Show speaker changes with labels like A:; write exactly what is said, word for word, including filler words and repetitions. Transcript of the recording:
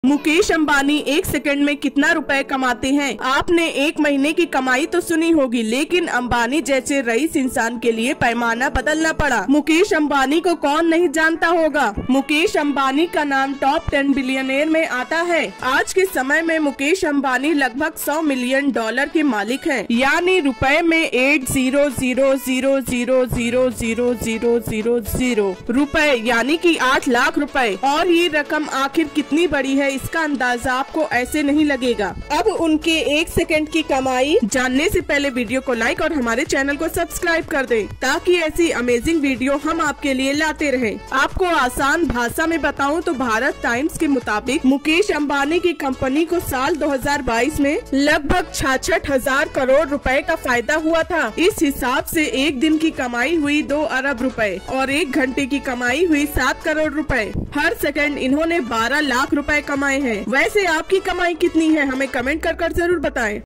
A: मुकेश अंबानी एक सेकंड में कितना रुपए कमाते हैं? आपने एक महीने की कमाई तो सुनी होगी, लेकिन अंबानी जैसे रईस इंसान के लिए पैमाना बदलना पड़ा। मुकेश अंबानी को कौन नहीं जानता होगा। मुकेश अंबानी का नाम टॉप टेन बिलियनियर में आता है। आज के समय में मुकेश अंबानी लगभग सौ मिलियन डॉलर के मालिक हैं, यानी रुपए में eight zero zero zero zero zero zero zero zero zero रुपए, यानी कि आठ लाख रुपए। और ये रकम आखिर कितनी बड़ी है, इसका अंदाजा आपको ऐसे नहीं लगेगा। अब उनके एक सेकंड की कमाई जानने से पहले वीडियो को लाइक और हमारे चैनल को सब्सक्राइब कर दें, ताकि ऐसी अमेजिंग वीडियो हम आपके लिए लाते रहें। आपको आसान भाषा में बताऊं तो भारत टाइम्स के मुताबिक मुकेश अंबानी की कंपनी को साल दो हज़ार बाईस में लगभग छियासठ हजार करोड़ रुपए का फायदा हुआ था। इस हिसाब से एक दिन की कमाई हुई दो अरब रुपए और एक घंटे की कमाई हुई सात करोड़ रुपए। हर सेकंड इन्होंने बारह लाख रुपए कमाए हैं। वैसे आपकी कमाई कितनी है, हमें कमेंट कर कर जरूर बताएं।